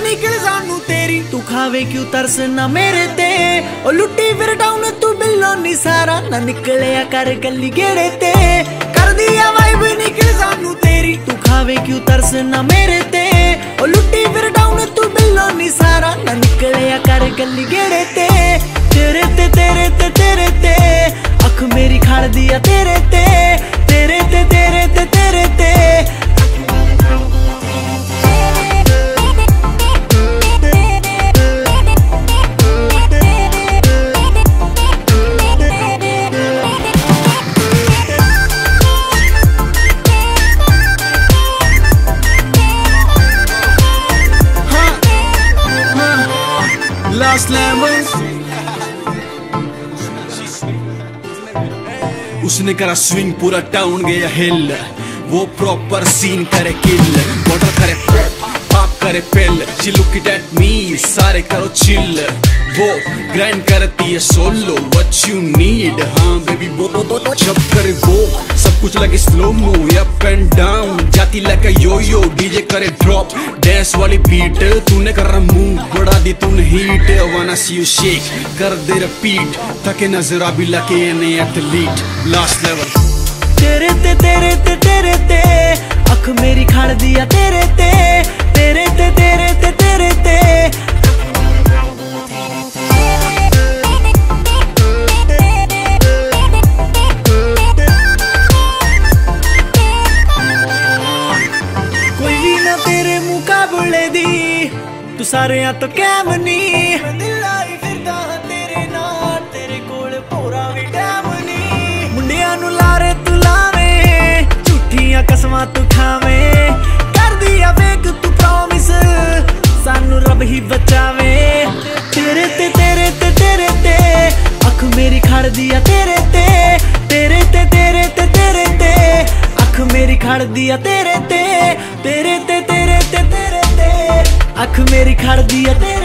निकल सानू तेरी। तू खावे क्यों तरस ना मेरे ते, ओ लुट्टी फिर टाउन तू बिल्लो नी सारा, ना निकलिया कर गली गेड़े ते, कर दिया वाइब निकल सानू तेरी। तू खावे क्यों तरस ना मेरे ते, ओ लुट्टी फिर टाउन तू बिल्लो नी सारा, ना निकलिया कर गली गेड़े ते, तेरे ते तेरे ते तेरे ते, अख मेरी खाड़ दिया तेरे ते, तेरे ते तेरे ते तेरे ते। Last Lemons उसने करा स्विंग पूरा टाउन गया हिल, वो प्रॉपर सीन करे किल, वाटर करे पॉप करे pill, she look at me सारे करो चिल, वो ग्राइंड करती है सोलो व्हाट यू नीड। हाँ बेबी वो जब करे वो सब कुछ लगे slow mo up and down, जाती लगा यो यो डीजे करे ड्रॉप डांस वाली बीट, तूने कर मूव बढ़ा दी तूने हीट, वाना सी यू शेक कर दे रिपीट, थके नजर अभी लगे एने एथलीट। लास्ट लेवल तेरे ते तेरे ते तेरे ते, अख मेरी खाड़ दिया तेरे ते, तेरे ते तेरे ते तेरे ते। कोई भी ना तेरे मुकाबले दी, तू सारे तो कैम नी, दिल आई फिरदा तेरे नाल, तेरे कोल पूरा भी टैम नी, मुंडियां नू लारे तू लावे, झूठियां कसमां तू खावे, कर दिया फेक तू प्रॉमिस, सानू रब ही बचावे, तेरे ते तेरे ते तेरे ते, अख मेरी खाड़ दिया तेरे ते, तेरे ते तेरे ते तेरे ते, अख मेरी खाड़ दिया तेरे ते, तेरे ते तेरे ते तेरे ते, अख मेरी खाड़ दिया तेरे